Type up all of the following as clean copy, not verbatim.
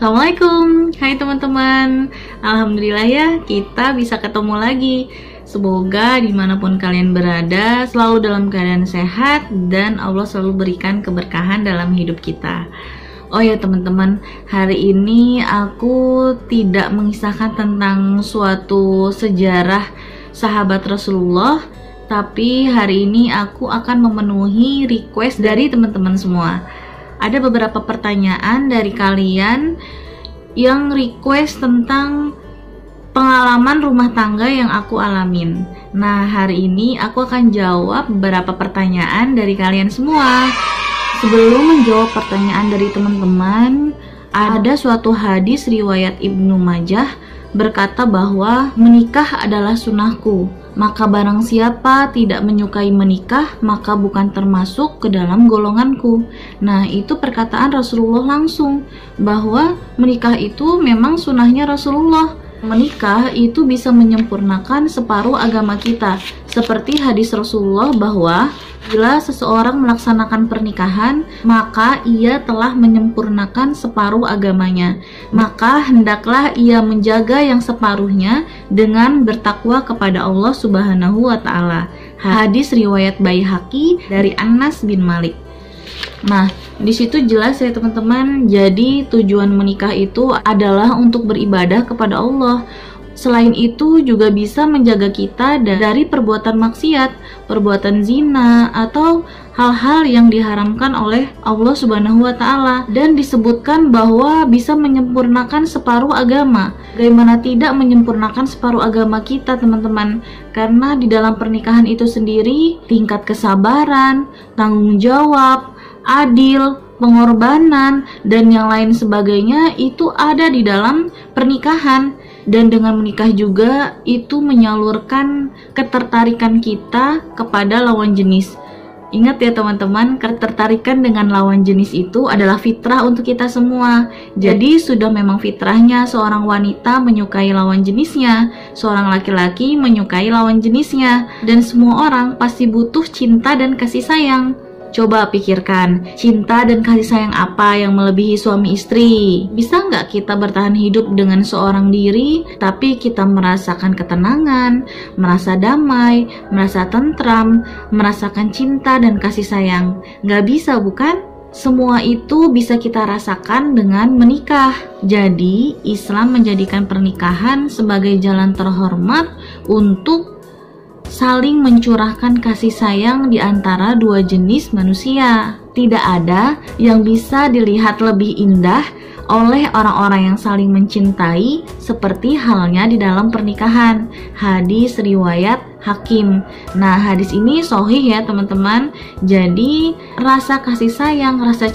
Assalamualaikum, hai teman-teman. Alhamdulillah ya, kita bisa ketemu lagi. Semoga dimanapun kalian berada selalu dalam keadaan sehat dan Allah selalu berikan keberkahan dalam hidup kita. Oh ya teman-teman, hari ini aku tidak mengisahkan tentang suatu sejarah sahabat Rasulullah, tapi hari ini aku akan memenuhi request dari teman-teman semua. Ada beberapa pertanyaan dari kalian yang request tentang pengalaman rumah tangga yang aku alamin. Nah, hari ini aku akan jawab beberapa pertanyaan dari kalian semua. Sebelum menjawab pertanyaan dari teman-teman, ada suatu hadis riwayat Ibnu Majah berkata bahwa menikah adalah sunnahku. Maka barang siapa tidak menyukai menikah, maka bukan termasuk ke dalam golonganku. Nah, itu perkataan Rasulullah langsung, bahwa menikah itu memang sunnahnya Rasulullah. Menikah itu bisa menyempurnakan separuh agama kita. Seperti hadis Rasulullah bahwa bila seseorang melaksanakan pernikahan, maka ia telah menyempurnakan separuh agamanya. Maka hendaklah ia menjaga yang separuhnya dengan bertakwa kepada Allah Subhanahu wa Ta'ala. Hadis riwayat Baihaqi dari Anas bin Malik. Nah, di situ jelas ya teman-teman. Jadi tujuan menikah itu adalah untuk beribadah kepada Allah. Selain itu juga bisa menjaga kita dari perbuatan maksiat, perbuatan zina, atau hal-hal yang diharamkan oleh Allah Subhanahu wa Ta'ala. Dan disebutkan bahwa bisa menyempurnakan separuh agama. Bagaimana tidak menyempurnakan separuh agama kita teman-teman? Karena di dalam pernikahan itu sendiri, tingkat kesabaran, tanggung jawab, adil, pengorbanan, dan yang lain sebagainya itu ada di dalam pernikahan. Dan dengan menikah juga itu menyalurkan ketertarikan kita kepada lawan jenis. Ingat ya teman-teman, ketertarikan dengan lawan jenis itu adalah fitrah untuk kita semua. Jadi sudah memang fitrahnya seorang wanita menyukai lawan jenisnya, seorang laki-laki menyukai lawan jenisnya, dan semua orang pasti butuh cinta dan kasih sayang. Coba pikirkan, cinta dan kasih sayang apa yang melebihi suami istri? Bisa nggak kita bertahan hidup dengan seorang diri, tapi kita merasakan ketenangan, merasa damai, merasa tentram, merasakan cinta dan kasih sayang? Nggak bisa, bukan? Semua itu bisa kita rasakan dengan menikah. Jadi, Islam menjadikan pernikahan sebagai jalan terhormat untuk saling mencurahkan kasih sayang di antara dua jenis manusia. Tidak ada yang bisa dilihat lebih indah oleh orang-orang yang saling mencintai seperti halnya di dalam pernikahan. Hadis riwayat Hakim. Nah, hadis ini sahih ya teman-teman. Jadi rasa kasih sayang, rasa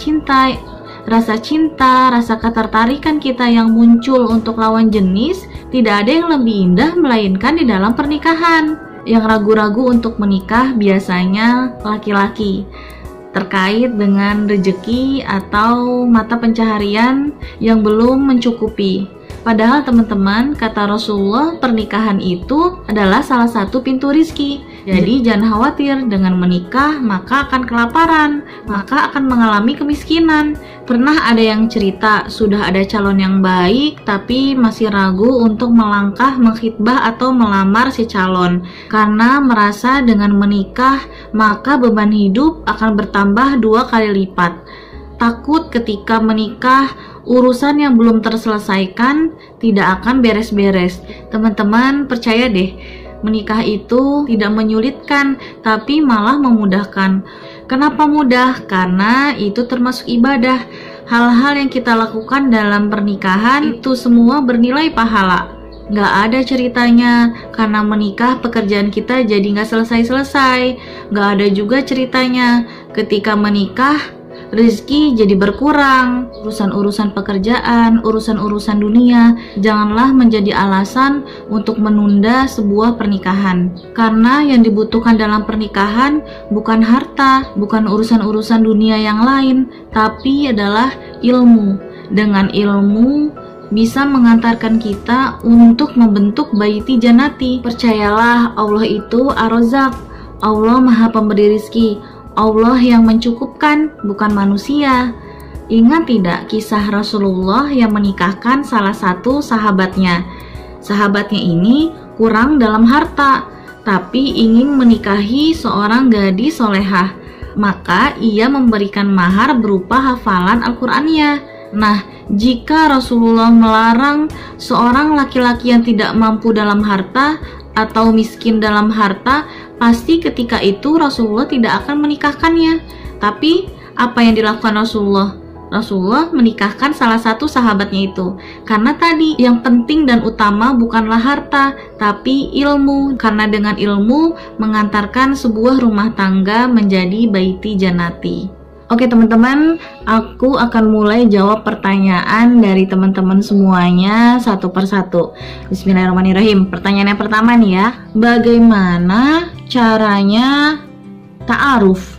cinta, rasa ketertarikan kita yang muncul untuk lawan jenis tidak ada yang lebih indah melainkan di dalam pernikahan. Yang ragu-ragu untuk menikah biasanya laki-laki, terkait dengan rezeki atau mata pencaharian yang belum mencukupi. Padahal teman-teman, kata Rasulullah, pernikahan itu adalah salah satu pintu rizki. Jadi jangan khawatir, dengan menikah maka akan kelaparan, maka akan mengalami kemiskinan. Pernah ada yang cerita sudah ada calon yang baik tapi masih ragu untuk melangkah mengkhitbah atau melamar si calon karena merasa dengan menikah maka beban hidup akan bertambah 2 kali lipat. Takut ketika menikah urusan yang belum terselesaikan tidak akan beres-beres. Teman-teman percaya deh, menikah itu tidak menyulitkan, tapi malah memudahkan. Kenapa mudah? Karena itu termasuk ibadah. Hal-hal yang kita lakukan dalam pernikahan itu semua bernilai pahala. Nggak ada ceritanya, karena menikah pekerjaan kita jadi nggak selesai-selesai. Nggak ada juga ceritanya, ketika menikah rezeki jadi berkurang. Urusan-urusan pekerjaan, urusan-urusan dunia janganlah menjadi alasan untuk menunda sebuah pernikahan. Karena yang dibutuhkan dalam pernikahan bukan harta, bukan urusan-urusan dunia yang lain, tapi adalah ilmu. Dengan ilmu bisa mengantarkan kita untuk membentuk baiti janati. Percayalah, Allah itu Ar-Razzaq, Allah Maha Pemberi rizki, Allah yang mencukupkan, bukan manusia. Ingat tidak kisah Rasulullah yang menikahkan salah satu sahabatnya? Sahabatnya ini kurang dalam harta, tapi ingin menikahi seorang gadis solehah. Maka ia memberikan mahar berupa hafalan Al-Qur'annya. Nah, jika Rasulullah melarang seorang laki-laki yang tidak mampu dalam harta atau miskin dalam harta, pasti ketika itu Rasulullah tidak akan menikahkannya. Tapi apa yang dilakukan Rasulullah? Rasulullah menikahkan salah satu sahabatnya itu. Karena tadi yang penting dan utama bukanlah harta, tapi ilmu. Karena dengan ilmu mengantarkan sebuah rumah tangga menjadi baiti janati. Oke teman-teman, aku akan mulai jawab pertanyaan dari teman-teman semuanya satu persatu. Bismillahirrahmanirrahim. Pertanyaan yang pertama nih ya, bagaimana caranya ta'aruf?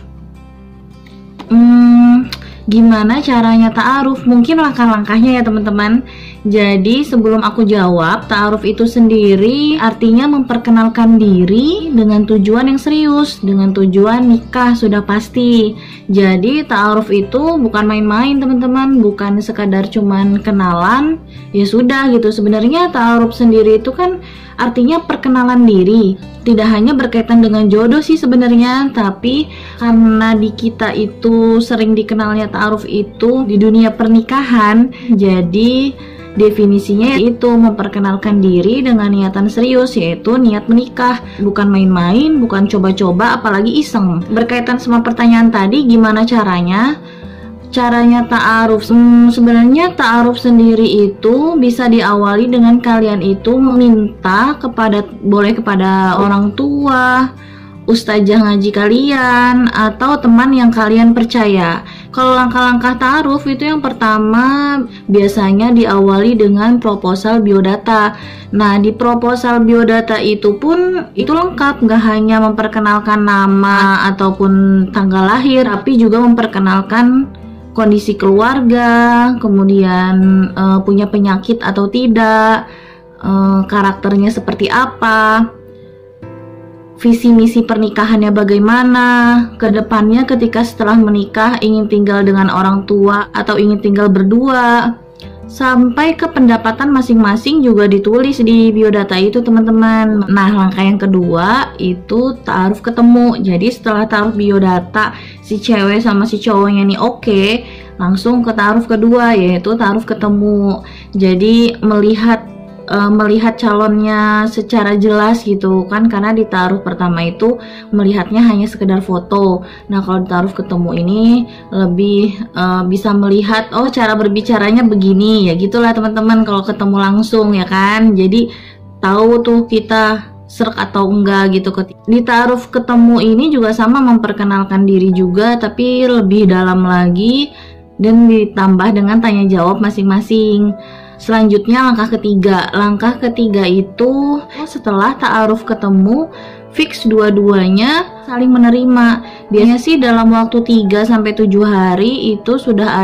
Gimana caranya ta'aruf? Mungkin langkah-langkahnya ya teman-teman. Jadi sebelum aku jawab, ta'aruf itu sendiri artinya memperkenalkan diri dengan tujuan yang serius, dengan tujuan nikah sudah pasti. Jadi ta'aruf itu bukan main-main teman-teman, bukan sekadar cuman kenalan ya sudah gitu. Sebenarnya ta'aruf sendiri itu kan artinya perkenalan diri. Tidak hanya berkaitan dengan jodoh sih sebenarnya, tapi karena di kita itu sering dikenalnya ta'aruf itu di dunia pernikahan, jadi definisinya itu memperkenalkan diri dengan niatan serius, yaitu niat menikah, bukan main-main, bukan coba-coba, apalagi iseng. Berkaitan sama pertanyaan tadi, gimana caranya? Caranya ta'aruf, sebenarnya ta'aruf sendiri itu bisa diawali dengan kalian itu meminta boleh kepada orang tua, ustazah ngaji kalian, atau teman yang kalian percaya. Kalau langkah-langkah ta'aruf itu yang pertama biasanya diawali dengan proposal biodata. Nah, di proposal biodata itu pun itu lengkap, gak hanya memperkenalkan nama ataupun tanggal lahir, tapi juga memperkenalkan kondisi keluarga, kemudian punya penyakit atau tidak, karakternya seperti apa, visi misi pernikahannya bagaimana, kedepannya ketika setelah menikah ingin tinggal dengan orang tua atau ingin tinggal berdua, sampai ke pendapatan masing-masing juga ditulis di biodata itu teman-teman. Nah, langkah yang kedua itu ta'aruf ketemu. Jadi setelah ta'aruf biodata si cewek sama si cowoknya nih oke, langsung ke ta'aruf kedua yaitu ta'aruf ketemu. Jadi melihat calonnya secara jelas gitu kan, karena di ta'aruf pertama itu melihatnya hanya sekedar foto. Nah, kalau di ta'aruf ketemu ini lebih bisa melihat oh cara berbicaranya begini ya, gitulah teman-teman kalau ketemu langsung ya kan. Jadi tahu tuh kita serk atau enggak gitu. Di ta'aruf ketemu ini juga sama, memperkenalkan diri juga tapi lebih dalam lagi dan ditambah dengan tanya jawab masing-masing. Selanjutnya langkah ketiga itu setelah ta'aruf ketemu fix dua-duanya saling menerima. Biasanya sih dalam waktu 3-7 hari itu sudah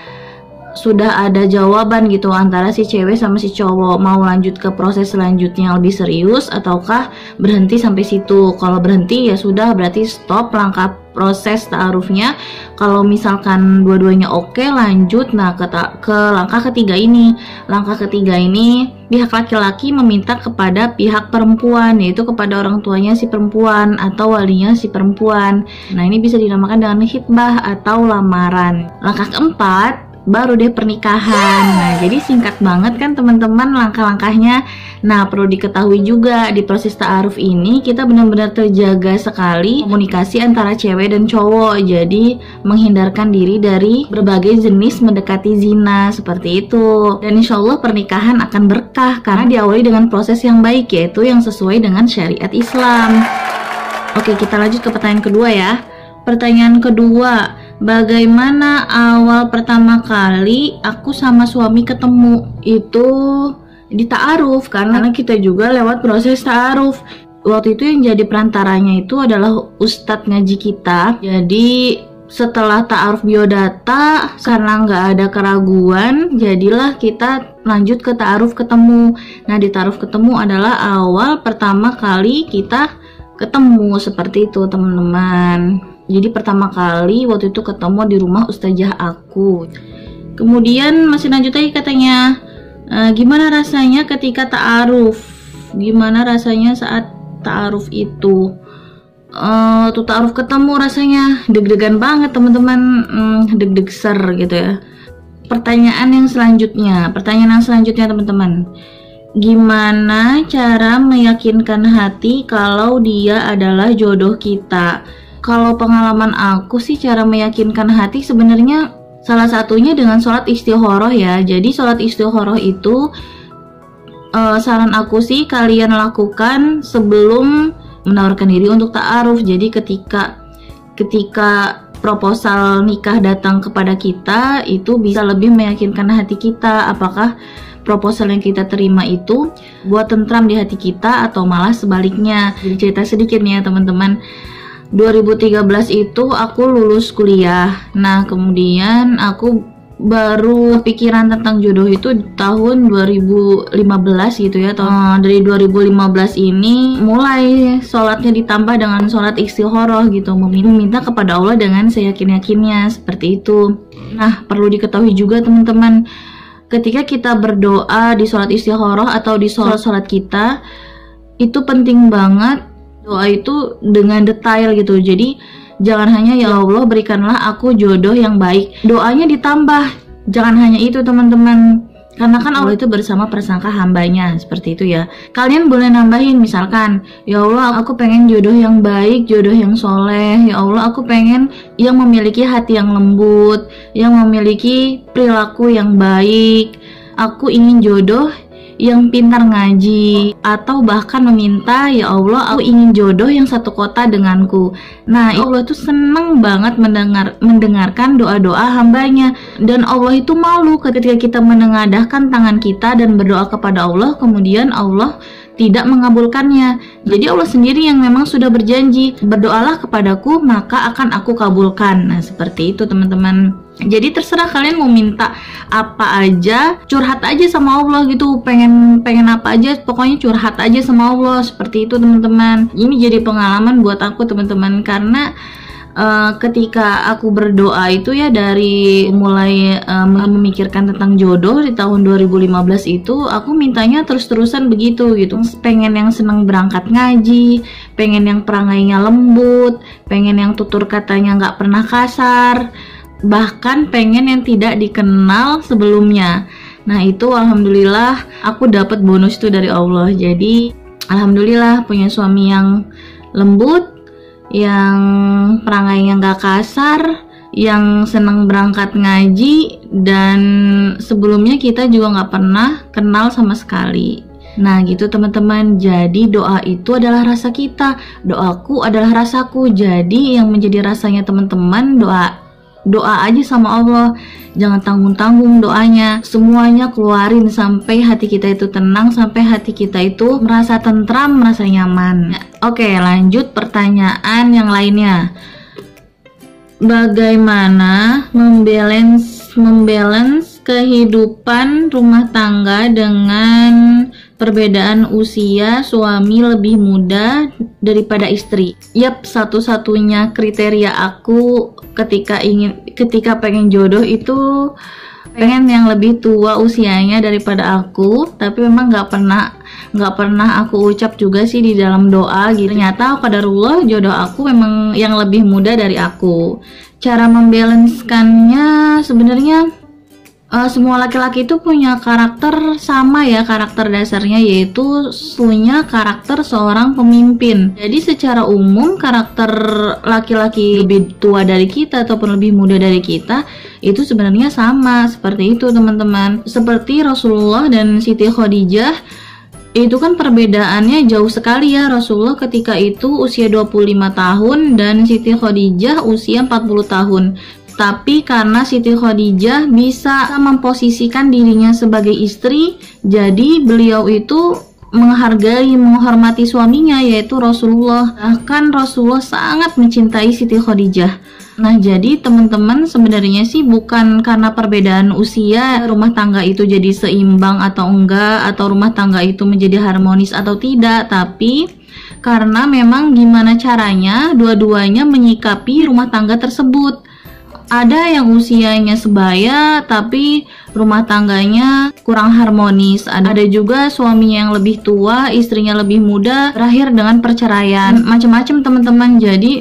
ada jawaban gitu antara si cewek sama si cowok mau lanjut ke proses selanjutnya yang lebih serius ataukah berhenti sampai situ. Kalau berhenti ya sudah, berarti stop langkah proses ta'arufnya. Kalau misalkan dua-duanya oke, lanjut nah ke langkah ketiga ini. Langkah ketiga ini pihak laki-laki meminta kepada pihak perempuan, yaitu kepada orang tuanya si perempuan atau walinya si perempuan. Nah, ini bisa dinamakan dengan khitbah atau lamaran. Langkah keempat baru deh pernikahan. Nah, jadi singkat banget kan teman-teman langkah-langkahnya. Nah, perlu diketahui juga di proses ta'aruf ini kita benar-benar terjaga sekali komunikasi antara cewek dan cowok. Jadi menghindarkan diri dari berbagai jenis mendekati zina seperti itu. Dan insya Allah pernikahan akan berkah karena diawali dengan proses yang baik, yaitu yang sesuai dengan syariat Islam. Oke, kita lanjut ke pertanyaan kedua ya. Pertanyaan kedua, bagaimana awal pertama kali aku sama suami ketemu? Itu di ta'aruf, karena kita juga lewat proses ta'aruf. Waktu itu yang jadi perantaranya itu adalah ustadz ngaji kita. Jadi setelah ta'aruf biodata, karena nggak ada keraguan, jadilah kita lanjut ke ta'aruf ketemu. Nah, di ta'aruf ketemu adalah awal pertama kali kita ketemu, seperti itu teman-teman. Jadi pertama kali waktu itu ketemu di rumah ustazah aku. Kemudian masih lanjut lagi katanya, gimana rasanya ketika ta'aruf? Gimana rasanya saat ta'aruf itu? Tuh ta'aruf ketemu rasanya deg-degan banget teman-teman, deg-deg ser gitu ya. Pertanyaan yang selanjutnya teman-teman, gimana cara meyakinkan hati kalau dia adalah jodoh kita? Kalau pengalaman aku sih, cara meyakinkan hati sebenarnya salah satunya dengan sholat istikharah ya. Jadi sholat istikharah itu saran aku sih kalian lakukan sebelum menawarkan diri untuk ta'aruf. Jadi ketika proposal nikah datang kepada kita, itu bisa lebih meyakinkan hati kita apakah proposal yang kita terima itu buat tentram di hati kita atau malah sebaliknya. Jadi cerita sedikit nih ya teman-teman. 2013 itu aku lulus kuliah. Nah, kemudian aku baru pikiran tentang jodoh itu tahun 2015 gitu ya. Dari 2015 ini mulai sholatnya ditambah dengan sholat istikharah gitu, meminta kepada Allah dengan seyakin-yakinnya seperti itu. Nah, perlu diketahui juga teman-teman, ketika kita berdoa di sholat istikharah atau di sholat kita, itu penting banget doa itu dengan detail gitu. Jadi jangan hanya ya Allah berikanlah aku jodoh yang baik, doanya ditambah. Jangan hanya itu teman-teman, karena kan Allah itu bersama prasangka hambanya, seperti itu ya. Kalian boleh nambahin, misalkan ya Allah aku pengen jodoh yang baik, jodoh yang soleh. Ya Allah aku pengen yang memiliki hati yang lembut, yang memiliki perilaku yang baik. Aku ingin jodoh yang pintar ngaji, atau bahkan meminta ya Allah aku ingin jodoh yang satu kota denganku. Nah, Allah tuh seneng banget mendengarkan doa-doa hambanya, dan Allah itu malu ketika kita menengadahkan tangan kita dan berdoa kepada Allah kemudian Allah tidak mengabulkannya. Jadi Allah sendiri yang memang sudah berjanji, berdoalah kepadaku maka akan aku kabulkan. Nah, seperti itu teman-teman. Jadi terserah kalian mau minta apa aja, curhat aja sama Allah gitu. Pengen apa aja, pokoknya curhat aja sama Allah, seperti itu teman-teman. Ini jadi pengalaman buat aku teman-teman, karena ketika aku berdoa itu ya, dari mulai memikirkan tentang jodoh di tahun 2015 itu, aku mintanya terus-terusan begitu gitu. Pengen yang senang berangkat ngaji, pengen yang perangainya lembut, pengen yang tutur katanya nggak pernah kasar, bahkan pengen yang tidak dikenal sebelumnya. Nah, itu alhamdulillah aku dapat bonus itu dari Allah. Jadi alhamdulillah punya suami yang lembut, yang perangainya gak kasar, yang senang berangkat ngaji, dan sebelumnya kita juga gak pernah kenal sama sekali. Nah gitu teman-teman, jadi doa itu adalah rasa kita, doaku adalah rasaku. Jadi yang menjadi rasanya teman-teman, doa aja sama Allah, jangan tanggung-tanggung doanya, semuanya keluarin sampai hati kita itu tenang, sampai hati kita itu merasa tentram, merasa nyaman. Oke, lanjut pertanyaan yang lainnya. Bagaimana membalance kehidupan rumah tangga dengan perbedaan usia, suami lebih muda daripada istri? Yap, satu-satunya kriteria aku ketika pengen jodoh itu pengen yang lebih tua usianya daripada aku. Tapi memang nggak pernah aku ucap juga sih di dalam doa gitu. Ternyata qadarullah jodoh aku memang yang lebih muda dari aku. Cara membalancekannya sebenarnya semua laki-laki itu punya karakter sama ya, karakter dasarnya, yaitu punya karakter seorang pemimpin. Jadi secara umum karakter laki-laki lebih tua dari kita ataupun lebih muda dari kita itu sebenarnya sama, seperti itu teman-teman. Seperti Rasulullah dan Siti Khadijah, itu kan perbedaannya jauh sekali ya. Rasulullah ketika itu usia 25 tahun dan Siti Khadijah usia 40 tahun. Tapi karena Siti Khadijah bisa memposisikan dirinya sebagai istri, jadi beliau itu menghargai, menghormati suaminya, yaitu Rasulullah. Bahkan Rasulullah sangat mencintai Siti Khadijah. Nah, jadi teman-teman sebenarnya sih bukan karena perbedaan usia rumah tangga itu jadi seimbang atau enggak, atau rumah tangga itu menjadi harmonis atau tidak, tapi karena memang gimana caranya dua-duanya menyikapi rumah tangga tersebut. Ada yang usianya sebaya tapi rumah tangganya kurang harmonis. Ada juga suaminya yang lebih tua, istrinya lebih muda, berakhir dengan perceraian. Macam-macam teman-teman.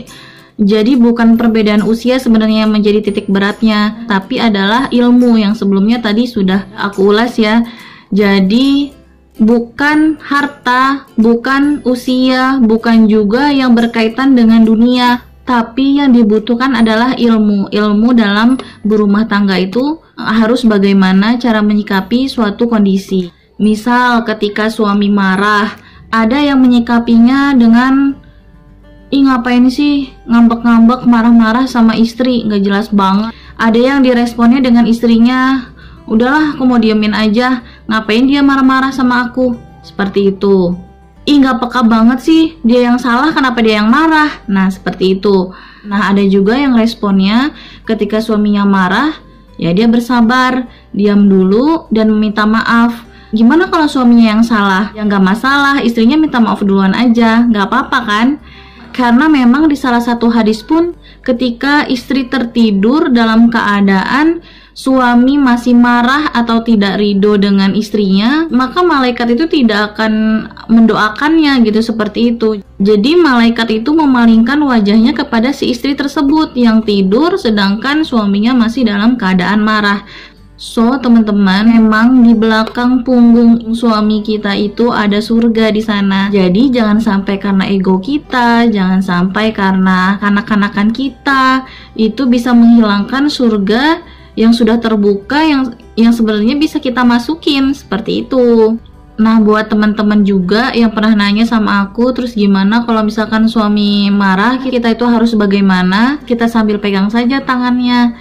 Jadi bukan perbedaan usia sebenarnya yang menjadi titik beratnya, tapi adalah ilmu yang sebelumnya tadi sudah aku ulas ya. Jadi bukan harta, bukan usia, bukan juga yang berkaitan dengan dunia, tapi yang dibutuhkan adalah ilmu. Ilmu dalam berumah tangga itu harus bagaimana cara menyikapi suatu kondisi. Misal ketika suami marah, ada yang menyikapinya dengan ngapain sih ngambek-ngambek marah-marah sama istri, nggak jelas banget. Ada yang diresponnya dengan istrinya, udahlah aku mau diemin aja, ngapain dia marah-marah sama aku, seperti itu. Nggak peka banget sih, dia yang salah kenapa dia yang marah. Nah seperti itu. Nah ada juga yang responnya ketika suaminya marah, ya dia bersabar, diam dulu dan meminta maaf. Gimana kalau suaminya yang salah? Ya nggak masalah, istrinya minta maaf duluan aja, nggak apa-apa kan? Karena memang di salah satu hadis pun ketika istri tertidur dalam keadaan suami masih marah atau tidak ridho dengan istrinya, maka malaikat itu tidak akan mendoakannya gitu, seperti itu. Jadi malaikat itu memalingkan wajahnya kepada si istri tersebut yang tidur sedangkan suaminya masih dalam keadaan marah. So teman-teman, memang di belakang punggung suami kita itu ada surga di sana. Jadi jangan sampai karena ego kita, jangan sampai karena kanak-kanakan kita itu bisa menghilangkan surga yang sudah terbuka, yang sebenarnya bisa kita masukin, seperti itu. Nah buat teman-teman juga yang pernah nanya sama aku, terus gimana kalau misalkan suami marah, kita itu harus bagaimana? Kita sambil pegang saja tangannya.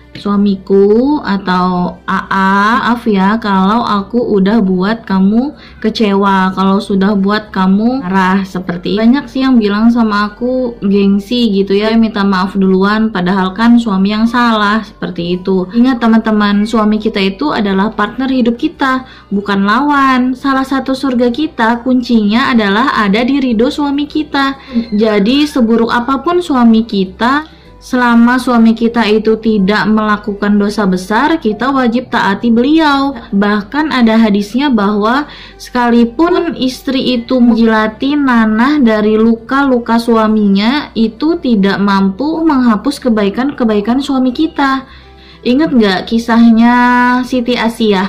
Suamiku atau AA, maaf ya kalau aku udah buat kamu kecewa, kalau sudah buat kamu marah, seperti banyak sih yang bilang sama aku gengsi gitu ya, minta maaf duluan padahal kan suami yang salah, seperti itu. Ingat teman-teman, suami kita itu adalah partner hidup kita, bukan lawan. Salah satu surga kita kuncinya adalah ada di ridho suami kita. Jadi seburuk apapun suami kita, selama suami kita itu tidak melakukan dosa besar, kita wajib taati beliau. Bahkan ada hadisnya bahwa sekalipun istri itu menjilati nanah dari luka-luka suaminya, itu tidak mampu menghapus kebaikan-kebaikan suami kita. Ingat nggak kisahnya Siti Asiyah,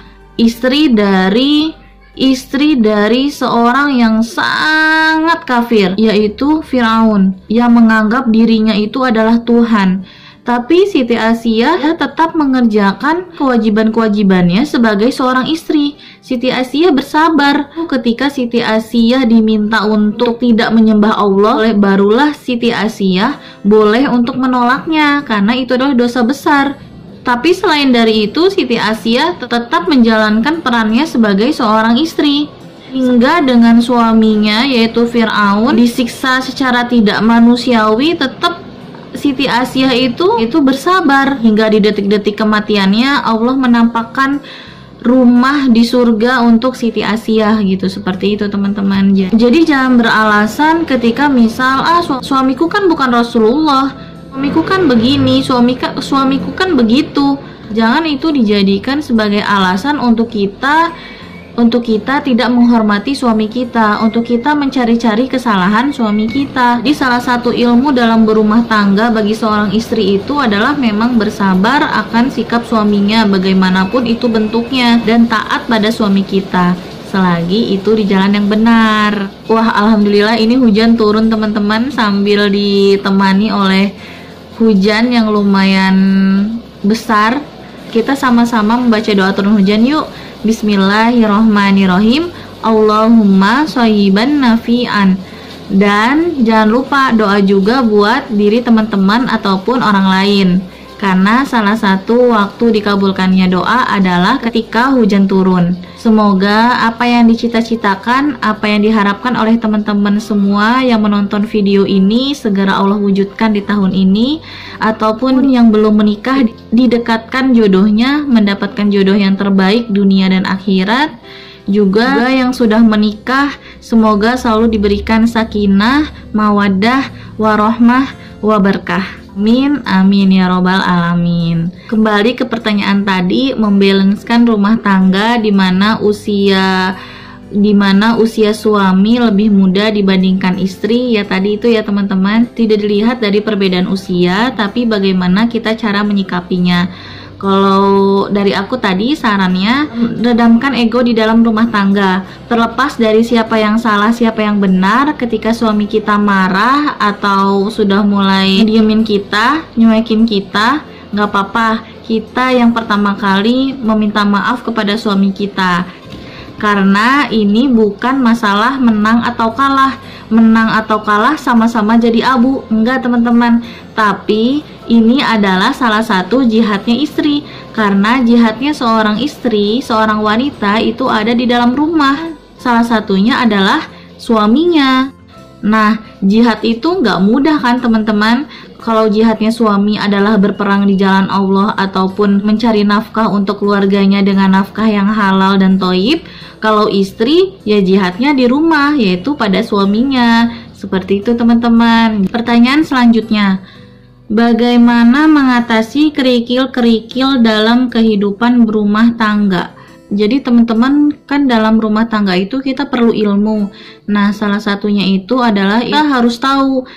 istri dari seorang yang sangat kafir, yaitu Firaun, yang menganggap dirinya itu adalah Tuhan. Tapi Siti Asiyah tetap mengerjakan kewajiban-kewajibannya sebagai seorang istri. Siti Asiyah bersabar. Ketika Siti Asiyah diminta untuk tidak menyembah Allah, barulah Siti Asiyah boleh untuk menolaknya, karena itu adalah dosa besar. Tapi selain dari itu, Siti Asiyah tetap menjalankan perannya sebagai seorang istri. Hingga dengan suaminya, yaitu Fir'aun, disiksa secara tidak manusiawi, tetap Siti Asiyah itu bersabar. Hingga di detik-detik kematiannya, Allah menampakkan rumah di surga untuk Siti Asiyah gitu, seperti itu teman-teman. Jadi jangan beralasan ketika misal, suamiku kan bukan Rasulullah, suamiku kan begini, suamiku kan begitu. Jangan itu dijadikan sebagai alasan untuk kita tidak menghormati suami kita, untuk kita mencari-cari kesalahan suami kita. Jadi salah satu ilmu dalam berumah tangga bagi seorang istri itu adalah memang bersabar akan sikap suaminya bagaimanapun itu bentuknya, dan taat pada suami kita selagi itu di jalan yang benar. Wah, alhamdulillah ini hujan turun teman-teman, sambil ditemani oleh hujan yang lumayan besar. Kita sama-sama membaca doa turun hujan yuk. Bismillahirrohmanirrohim. Allahumma shayyiban nafi'an. Dan jangan lupa doa juga buat diri teman-teman ataupun orang lain, karena salah satu waktu dikabulkannya doa adalah ketika hujan turun. Semoga apa yang dicita-citakan, apa yang diharapkan oleh teman-teman semua yang menonton video ini segera Allah wujudkan di tahun ini, ataupun yang belum menikah didekatkan jodohnya, mendapatkan jodoh yang terbaik dunia dan akhirat. Juga yang sudah menikah, semoga selalu diberikan sakinah, mawaddah, warohmah, wabarakah. Amin, amin ya robbal alamin. Kembali ke pertanyaan tadi, membalanskan rumah tangga di mana usia suami lebih muda dibandingkan istri. Ya tadi itu ya teman-teman, tidak dilihat dari perbedaan usia, tapi bagaimana kita cara menyikapinya. Kalau dari aku tadi sarannya, redamkan ego di dalam rumah tangga. Terlepas dari siapa yang salah, siapa yang benar, ketika suami kita marah atau sudah mulai diemin kita, nyuekin kita, nggak apa-apa. Kita yang pertama kali meminta maaf kepada suami kita. Karena ini bukan masalah menang atau kalah. Menang atau kalah sama-sama jadi abu. Enggak teman-teman. Tapi ini adalah salah satu jihadnya istri. Karena jihadnya seorang istri, seorang wanita itu ada di dalam rumah. Salah satunya adalah suaminya. Nah, jihad itu nggak mudah kan teman-teman. Kalau jihadnya suami adalah berperang di jalan Allah ataupun mencari nafkah untuk keluarganya dengan nafkah yang halal dan thayyib, kalau istri ya jihadnya di rumah, yaitu pada suaminya. Seperti itu teman-teman. Pertanyaan selanjutnya, bagaimana mengatasi kerikil-kerikil dalam kehidupan berumah tangga? Jadi teman-teman, kan dalam rumah tangga itu kita perlu ilmu. Nah, salah satunya itu adalah kita harus tahu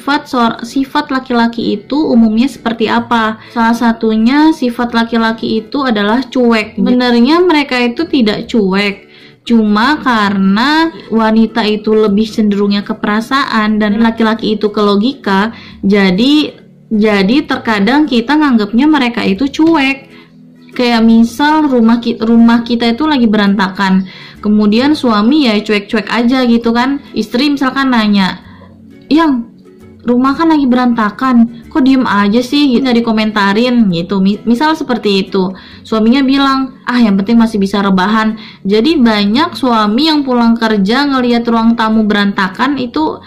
sifat laki-laki itu umumnya seperti apa. Salah satunya sifat laki-laki itu adalah cuek. Sebenarnya mereka itu tidak cuek, cuma karena wanita itu lebih cenderungnya ke perasaan dan laki-laki itu ke logika. Jadi terkadang kita nganggapnya mereka itu cuek. Kayak misal rumah kita itu lagi berantakan, kemudian suami ya cuek-cuek aja gitu kan. Istri misalkan nanya, "Yang rumah kan lagi berantakan, kok diem aja sih, nggak dikomentarin?" gitu. Misal seperti itu. Suaminya bilang, "Ah, yang penting masih bisa rebahan." Jadi banyak suami yang pulang kerja ngelihat ruang tamu berantakan itu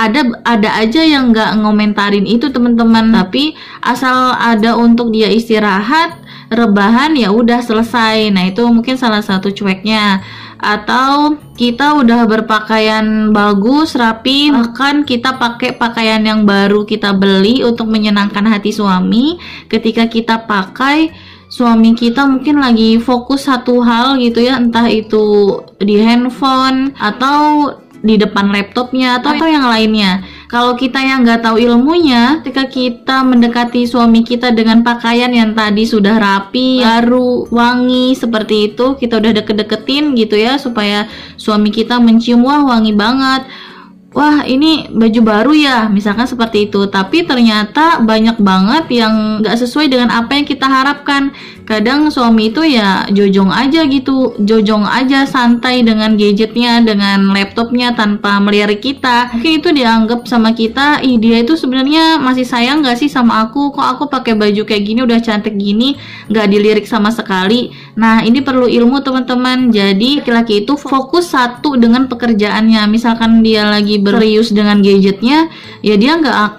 ada aja yang nggak ngomentarin itu teman-teman. Tapi asal ada untuk dia istirahat, rebahan, ya udah selesai. Nah, itu mungkin salah satu cueknya. Atau kita udah berpakaian bagus, rapi, bahkan kita pakai pakaian yang baru kita beli untuk menyenangkan hati suami. Ketika kita pakai, suami kita mungkin lagi fokus satu hal gitu ya, entah itu di handphone atau di depan laptopnya atau yang lainnya. Kalau kita yang nggak tahu ilmunya, ketika kita mendekati suami kita dengan pakaian yang tadi sudah rapi, baru, wangi seperti itu, kita udah deket-deketin gitu ya, supaya suami kita mencium, wah wangi banget, wah ini baju baru ya, misalkan seperti itu. Tapi ternyata banyak banget yang nggak sesuai dengan apa yang kita harapkan. Kadang suami itu ya jojong aja gitu, jojong aja santai dengan gadgetnya, dengan laptopnya tanpa melirik kita. Mungkin itu dianggap sama kita, ih dia itu sebenarnya masih sayang gak sih sama aku, kok aku pakai baju kayak gini udah cantik gini, gak dilirik sama sekali. Nah, ini perlu ilmu teman-teman. Jadi laki-laki itu fokus satu dengan pekerjaannya. Misalkan dia lagi serius dengan gadgetnya, ya dia nggak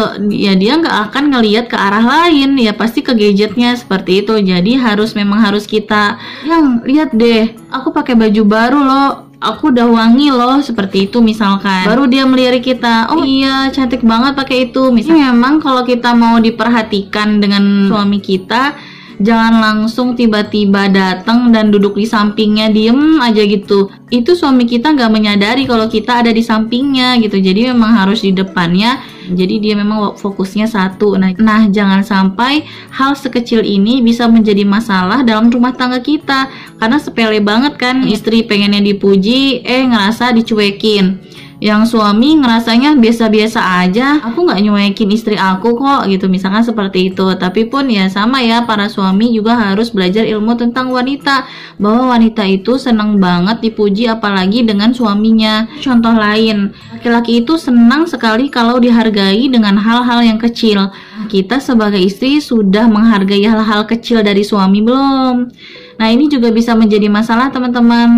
akan ngelihat ke arah lain, ya pasti ke gadgetnya seperti itu. Jadi memang harus kita yang lihat deh, aku pakai baju baru loh, aku udah wangi loh, seperti itu misalkan. Baru dia melirik kita, oh iya cantik banget pakai itu. Misalnya memang kalau kita mau diperhatikan dengan suami kita, jangan langsung tiba-tiba datang dan duduk di sampingnya diem aja gitu. Itu suami kita nggak menyadari kalau kita ada di sampingnya gitu. Jadi memang harus di depannya. Jadi dia memang fokusnya satu. Nah, jangan sampai hal sekecil ini bisa menjadi masalah dalam rumah tangga kita. Karena sepele banget kan, istri pengennya dipuji, ngerasa dicuekin. Yang suami ngerasanya biasa-biasa aja, aku nggak nyuekin istri aku kok gitu, misalkan seperti itu. Tapi pun ya sama ya, para suami juga harus belajar ilmu tentang wanita, bahwa wanita itu senang banget dipuji apalagi dengan suaminya. Contoh lain, laki-laki itu senang sekali kalau dihargai dengan hal-hal yang kecil. Kita sebagai istri sudah menghargai hal-hal kecil dari suami belum? Nah, ini juga bisa menjadi masalah teman-teman.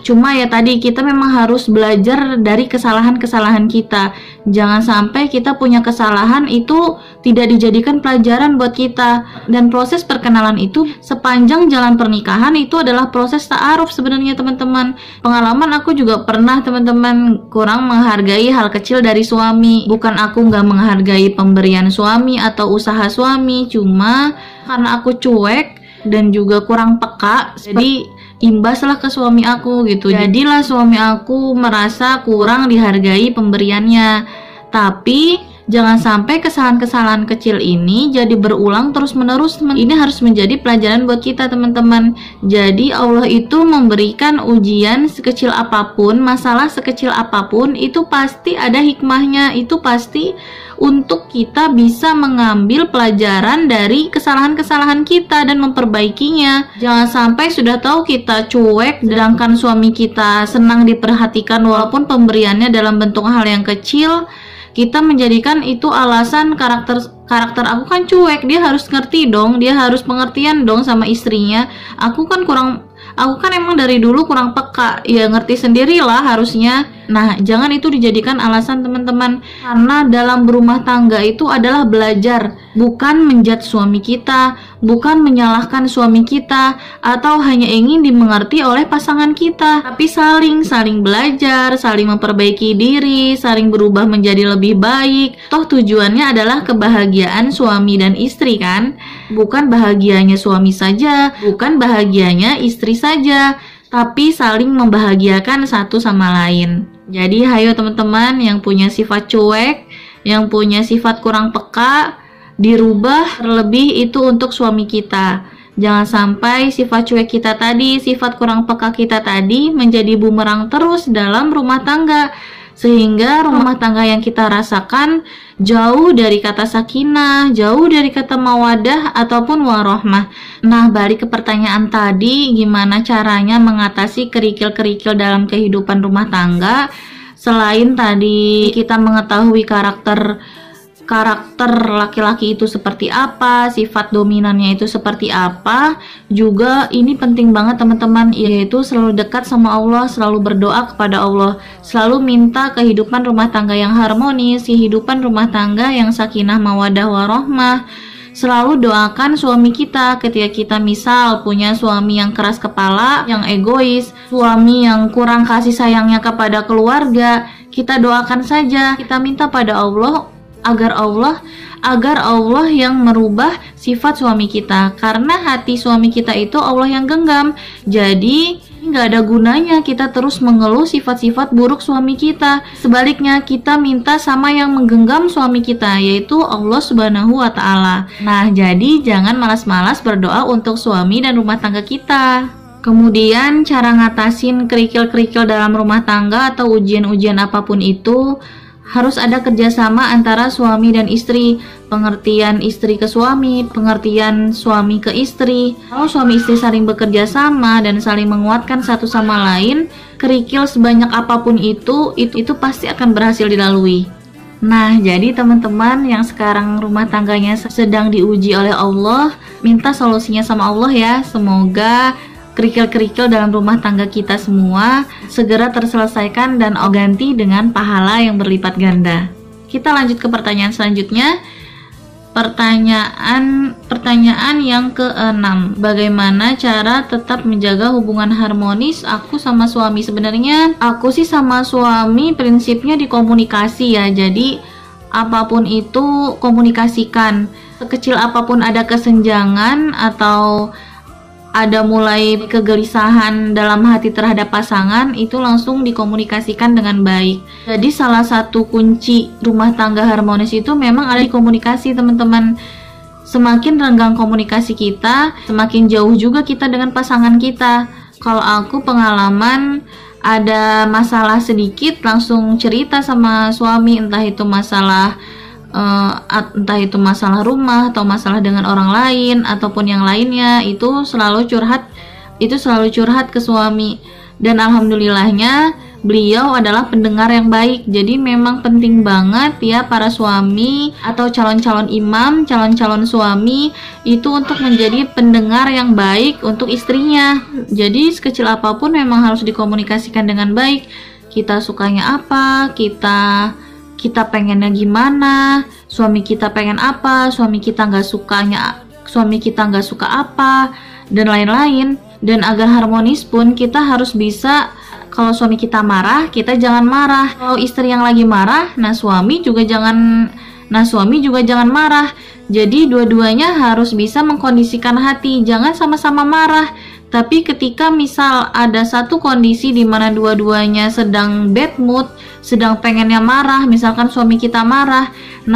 Cuma ya tadi kita memang harus belajar dari kesalahan-kesalahan kita. Jangan sampai kita punya kesalahan itu tidak dijadikan pelajaran buat kita. Dan proses perkenalan itu sepanjang jalan pernikahan itu adalah proses ta'aruf sebenarnya teman-teman. Pengalaman aku juga pernah teman-teman kurang menghargai hal kecil dari suami. Bukan aku nggak menghargai pemberian suami atau usaha suami, cuma karena aku cuek dan juga kurang peka, jadi imbaslah ke suami aku gitu. Jadilah suami aku merasa kurang dihargai pemberiannya. Tapi jangan sampai kesalahan-kesalahan kecil ini jadi berulang terus-menerus. Ini harus menjadi pelajaran buat kita teman-teman. Jadi Allah itu memberikan ujian sekecil apapun, masalah sekecil apapun, itu pasti ada hikmahnya. Itu pasti untuk kita bisa mengambil pelajaran dari kesalahan-kesalahan kita dan memperbaikinya. Jangan sampai sudah tahu kita cuek, sedangkan suami kita senang diperhatikan walaupun pemberiannya dalam bentuk hal yang kecil. Kita menjadikan itu alasan karakter aku kan cuek, dia harus ngerti dong, dia harus pengertian dong sama istrinya. Aku kan emang dari dulu kurang peka, ya ngerti sendirilah harusnya. Nah, jangan itu dijadikan alasan teman-teman, karena dalam berumah tangga itu adalah belajar, bukan menjudge suami kita, bukan menyalahkan suami kita, atau hanya ingin dimengerti oleh pasangan kita, tapi saling belajar, saling memperbaiki diri, saling berubah menjadi lebih baik. Toh tujuannya adalah kebahagiaan suami dan istri kan, bukan bahagianya suami saja, bukan bahagianya istri saja, tapi saling membahagiakan satu sama lain. Jadi hayo teman-teman yang punya sifat cuek, yang punya sifat kurang peka, dirubah, terlebih itu untuk suami kita. Jangan sampai sifat cuek kita tadi, sifat kurang peka kita tadi menjadi bumerang terus dalam rumah tangga, sehingga rumah tangga yang kita rasakan jauh dari kata sakinah, jauh dari kata mawadah ataupun warohmah. Nah, balik ke pertanyaan tadi, gimana caranya mengatasi kerikil-kerikil dalam kehidupan rumah tangga? Selain tadi kita mengetahui karakter laki-laki itu seperti apa, sifat dominannya itu seperti apa, juga ini penting banget teman-teman, yaitu selalu dekat sama Allah, selalu berdoa kepada Allah, selalu minta kehidupan rumah tangga yang harmonis, kehidupan rumah tangga yang sakinah mawadah warohmah. Selalu doakan suami kita ketika kita misal punya suami yang keras kepala, yang egois, suami yang kurang kasih sayangnya kepada keluarga. Kita doakan saja, kita minta pada Allah agar Allah yang merubah sifat suami kita, karena hati suami kita itu Allah yang genggam. Jadi nggak ada gunanya kita terus mengeluh sifat-sifat buruk suami kita. Sebaliknya kita minta sama yang menggenggam suami kita, yaitu Allah Subhanahu wa Ta'ala. Nah, jadi jangan malas-malas berdoa untuk suami dan rumah tangga kita. Kemudian cara ngatasin kerikil-kerikil dalam rumah tangga atau ujian-ujian apapun itu, harus ada kerjasama antara suami dan istri, pengertian istri ke suami, pengertian suami ke istri. Kalau suami istri saling bekerja sama dan saling menguatkan satu sama lain, kerikil sebanyak apapun itu pasti akan berhasil dilalui. Nah, jadi teman-teman yang sekarang rumah tangganya sedang diuji oleh Allah, minta solusinya sama Allah ya. Semoga kerikil-kerikil dalam rumah tangga kita semua segera terselesaikan dan ganti dengan pahala yang berlipat ganda. Kita lanjut ke pertanyaan selanjutnya. Pertanyaan yang ke-6. Bagaimana cara tetap menjaga hubungan harmonis aku sama suami? Sebenarnya aku sih sama suami prinsipnya di komunikasi ya. Jadi apapun itu komunikasikan. Sekecil apapun ada kesenjangan atau ada mulai kegelisahan dalam hati terhadap pasangan, itu langsung dikomunikasikan dengan baik. Jadi salah satu kunci rumah tangga harmonis itu memang ada di komunikasi teman-teman. Semakin renggang komunikasi kita, semakin jauh juga kita dengan pasangan kita. Kalau aku pengalaman ada masalah sedikit langsung cerita sama suami, entah itu masalah rumah atau masalah dengan orang lain ataupun yang lainnya, itu selalu curhat ke suami. Dan alhamdulillahnya beliau adalah pendengar yang baik. Jadi memang penting banget ya para suami atau calon-calon imam, calon-calon suami itu untuk menjadi pendengar yang baik untuk istrinya. Jadi sekecil apapun memang harus dikomunikasikan dengan baik. Kita sukanya apa, kita pengennya gimana, suami kita pengen apa, suami kita nggak suka apa, dan lain-lain. Dan agar harmonis pun kita harus bisa, kalau suami kita marah, kita jangan marah. Kalau istri yang lagi marah, suami juga jangan marah. Jadi dua-duanya harus bisa mengkondisikan hati, jangan sama-sama marah. Tapi ketika misal ada satu kondisi di mana dua-duanya sedang bad mood, sedang pengennya marah, misalkan suami kita marah,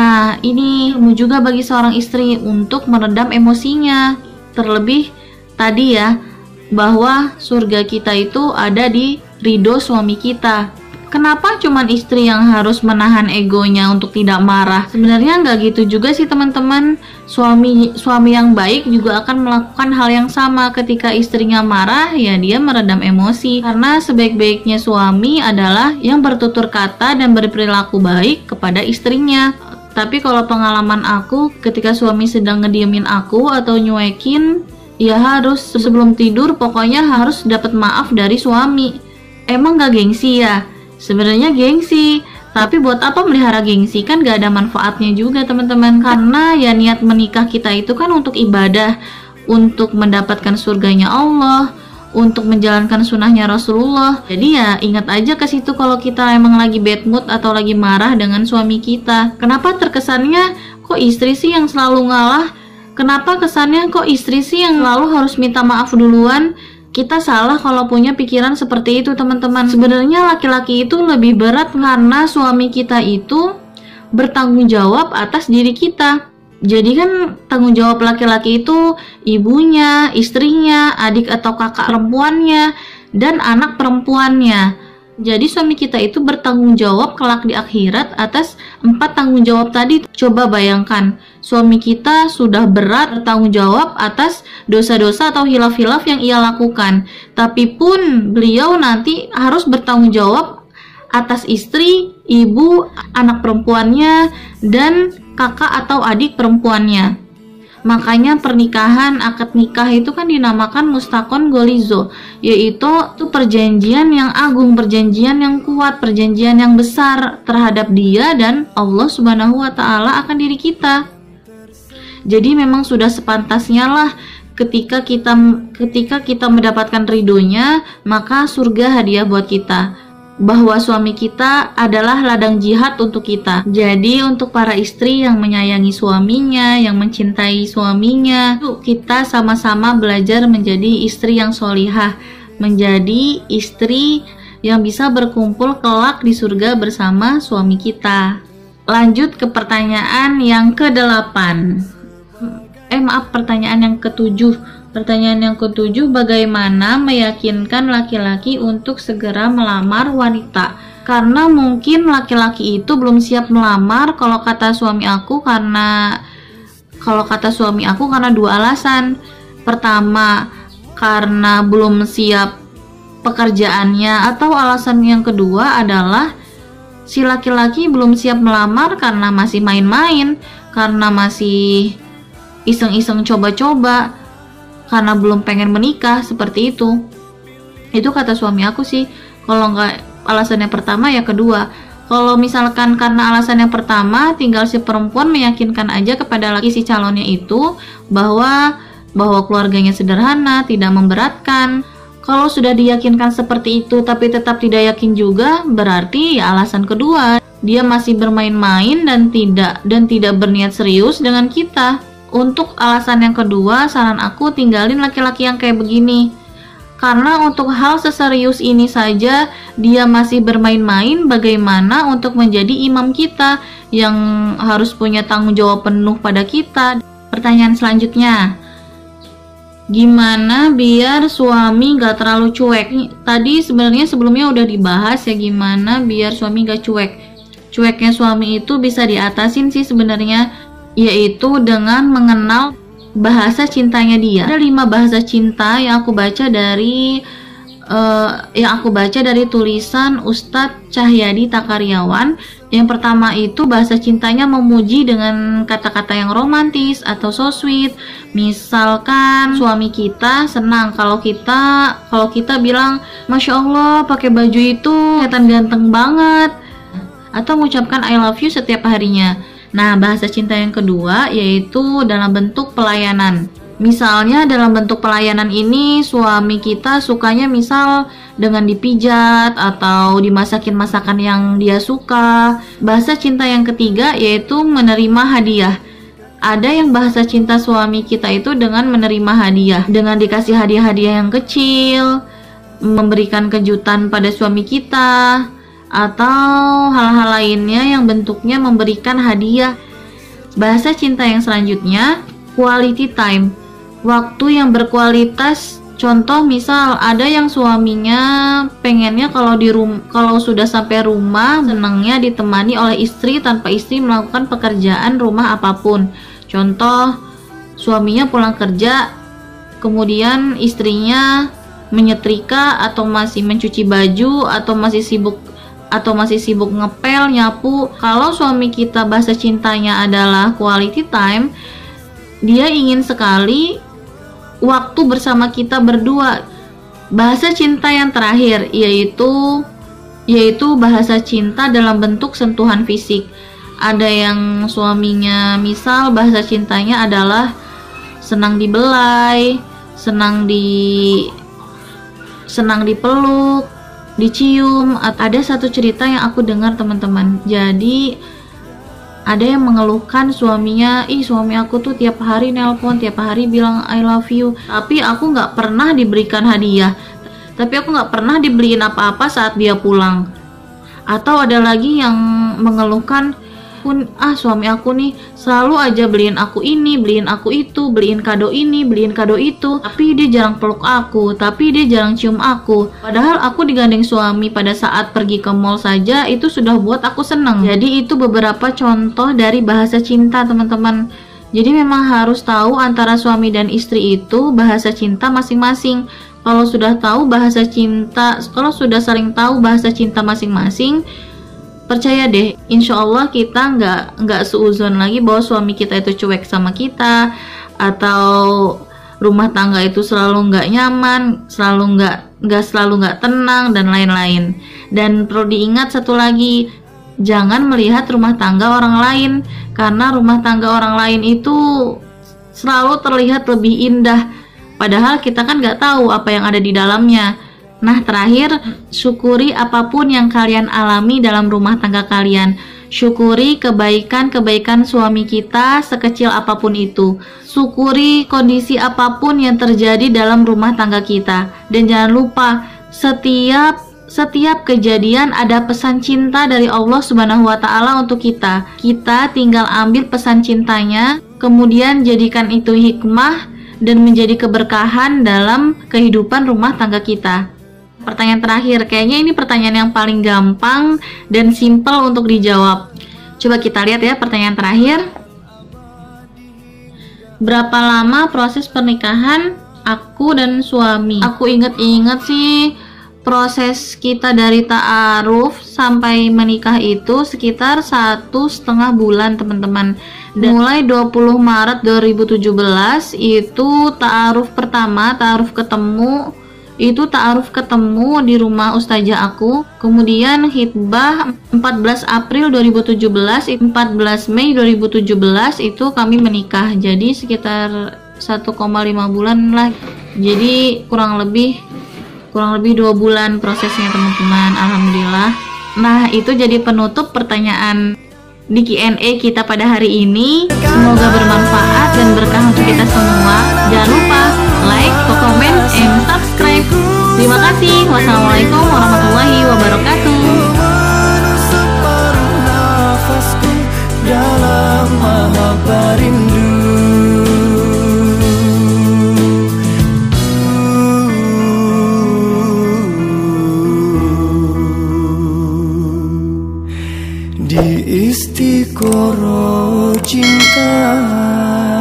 ini juga bagi seorang istri untuk meredam emosinya. Terlebih tadi ya, bahwa surga kita itu ada di ridho suami kita. Kenapa cuman istri yang harus menahan egonya untuk tidak marah? Sebenarnya nggak gitu juga sih teman-teman. Suami yang baik juga akan melakukan hal yang sama. Ketika istrinya marah, ya dia meredam emosi. Karena sebaik-baiknya suami adalah yang bertutur kata dan berperilaku baik kepada istrinya. Tapi kalau pengalaman aku, ketika suami sedang ngediemin aku atau nyuekin, ya harus sebelum tidur pokoknya harus dapat maaf dari suami. Emang gak gengsi ya? Sebenarnya gengsi, tapi buat apa melihara gengsi? Kan gak ada manfaatnya juga teman-teman. Karena ya niat menikah kita itu kan untuk ibadah, untuk mendapatkan surganya Allah, untuk menjalankan sunnahnya Rasulullah. Jadi ya ingat aja ke situ kalau kita emang lagi bad mood atau lagi marah dengan suami kita. Kenapa terkesannya kok istri sih yang selalu ngalah? Kenapa kesannya kok istri sih yang selalu harus minta maaf duluan? Kita salah kalau punya pikiran seperti itu teman-teman. Sebenarnya laki-laki itu lebih berat karena suami kita itu bertanggung jawab atas diri kita. Jadi kan tanggung jawab laki-laki itu ibunya, istrinya, adik atau kakak perempuannya, dan anak perempuannya. Jadi suami kita itu bertanggung jawab kelak di akhirat atas 4 tanggung jawab tadi. Coba bayangkan, suami kita sudah berat bertanggung jawab atas dosa-dosa atau hilaf-hilaf yang ia lakukan. Tapi pun beliau nanti harus bertanggung jawab atas istri, ibu, anak perempuannya, dan kakak atau adik perempuannya. Makanya pernikahan, akad nikah itu kan dinamakan mustaqon golizo, yaitu perjanjian yang agung, perjanjian yang kuat, perjanjian yang besar terhadap dia dan Allah Subhanahu wa Ta'ala akan diri kita. Jadi memang sudah sepantasnya lah ketika kita mendapatkan ridhonya, maka surga hadiah buat kita. Bahwa suami kita adalah ladang jihad untuk kita. Jadi untuk para istri yang menyayangi suaminya, yang mencintai suaminya, yuk kita sama-sama belajar menjadi istri yang solihah, menjadi istri yang bisa berkumpul kelak di surga bersama suami kita. Lanjut ke pertanyaan yang ke-8. Pertanyaan yang ke-7. Pertanyaan yang ke-7, bagaimana meyakinkan laki-laki untuk segera melamar wanita? Karena mungkin laki-laki itu belum siap melamar. Kalau kata suami aku karena 2 alasan. Pertama, karena belum siap pekerjaannya, atau alasan yang kedua adalah si laki-laki belum siap melamar karena masih main-main, karena masih iseng-iseng coba-coba, karena belum pengen menikah, seperti itu. Itu kata suami aku sih. Kalau nggak alasan yang pertama, ya kedua. Kalau misalkan karena alasan yang pertama, tinggal si perempuan meyakinkan aja kepada laki si calonnya itu bahwa keluarganya sederhana, tidak memberatkan. Kalau sudah diyakinkan seperti itu tapi tetap tidak yakin juga, berarti ya alasan kedua, dia masih bermain-main dan tidak berniat serius dengan kita. Untuk alasan yang kedua, saran aku tinggalin laki-laki yang kayak begini. Karena untuk hal seserius ini saja dia masih bermain-main, bagaimana untuk menjadi imam kita yang harus punya tanggung jawab penuh pada kita. Pertanyaan selanjutnya, gimana biar suami gak terlalu cuek? Tadi sebenarnya sebelumnya udah dibahas ya, gimana biar suami gak cuek. Cueknya suami itu bisa diatasin sih sebenarnya, yaitu dengan mengenal bahasa cintanya dia. Ada 5 bahasa cinta yang aku baca dari yang aku baca dari tulisan Ustadz Cahyadi Takaryawan. Yang pertama itu bahasa cintanya memuji dengan kata-kata yang romantis atau so sweet. Misalkan suami kita senang kalau kita bilang, Masya Allah pakai baju itu kelihatan ganteng banget, atau mengucapkan I love you setiap harinya. Nah, bahasa cinta yang kedua yaitu dalam bentuk pelayanan. Misalnya dalam bentuk pelayanan ini suami kita sukanya misal dengan dipijat atau dimasakin masakan yang dia suka. Bahasa cinta yang ketiga yaitu menerima hadiah. Ada yang bahasa cinta suami kita itu dengan menerima hadiah, dengan dikasih hadiah-hadiah yang kecil, memberikan kejutan pada suami kita, atau hal-hal lainnya yang bentuknya memberikan hadiah. Bahasa cinta yang selanjutnya quality time. Waktu yang berkualitas. Contoh misal ada yang suaminya pengennya kalau sudah sampai rumah senangnya ditemani oleh istri tanpa istri melakukan pekerjaan rumah apapun. Contoh suaminya pulang kerja kemudian istrinya menyetrika atau masih mencuci baju atau masih sibuk ngepel, nyapu. Kalau suami kita bahasa cintanya adalah quality time, dia ingin sekali waktu bersama kita berdua. Bahasa cinta yang terakhir yaitu bahasa cinta dalam bentuk sentuhan fisik. Ada yang suaminya misal bahasa cintanya adalah senang dibelai, senang dipeluk, dicium. Ada satu cerita yang aku dengar teman-teman. Jadi ada yang mengeluhkan suaminya, suami aku tuh tiap hari nelpon, tiap hari bilang I love you, tapi aku nggak pernah diberikan hadiah, tapi aku nggak pernah dibeliin apa-apa saat dia pulang. Atau ada lagi yang mengeluhkan, suami aku nih selalu aja beliin aku ini, beliin aku itu, beliin kado ini, beliin kado itu, tapi dia jarang peluk aku, tapi dia jarang cium aku. Padahal aku digandeng suami pada saat pergi ke mall saja itu sudah buat aku seneng. Jadi itu beberapa contoh dari bahasa cinta teman-teman. Jadi memang harus tahu antara suami dan istri itu bahasa cinta masing-masing. Kalau sudah saling tahu bahasa cinta masing-masing, percaya deh, insya Allah kita nggak seuzon lagi bahwa suami kita itu cuek sama kita, atau rumah tangga itu selalu nggak nyaman, selalu nggak tenang dan lain-lain. Dan perlu diingat satu lagi, jangan melihat rumah tangga orang lain, karena rumah tangga orang lain itu selalu terlihat lebih indah, padahal kita kan nggak tahu apa yang ada di dalamnya. Nah, terakhir, syukuri apapun yang kalian alami dalam rumah tangga kalian. Syukuri kebaikan-kebaikan suami kita sekecil apapun itu. Syukuri kondisi apapun yang terjadi dalam rumah tangga kita. Dan jangan lupa, setiap kejadian ada pesan cinta dari Allah Subhanahu wa Ta'ala untuk kita. Kita tinggal ambil pesan cintanya, kemudian jadikan itu hikmah dan menjadi keberkahan dalam kehidupan rumah tangga kita. Pertanyaan terakhir, kayaknya ini pertanyaan yang paling gampang dan simpel untuk dijawab. Coba kita lihat ya pertanyaan terakhir. Berapa lama proses pernikahan aku dan suami? Aku inget-inget sih proses kita dari ta'aruf sampai menikah itu sekitar 1,5 bulan teman-teman. Dan mulai 20 Maret 2017 itu ta'aruf pertama, ta'aruf ketemu di rumah ustazah aku. Kemudian khitbah 14 April 2017, 14 Mei 2017 itu kami menikah. Jadi sekitar 1,5 bulan lah. Jadi kurang lebih 2 bulan prosesnya teman-teman. Alhamdulillah. Nah, itu jadi penutup pertanyaan di Q&A kita pada hari ini. Semoga bermanfaat dan berkah untuk kita semua. Jangan lupa like, comment, and subscribe. Terima kasih. Wassalamualaikum warahmatullahi wabarakatuh. Di istiqoroh cinta.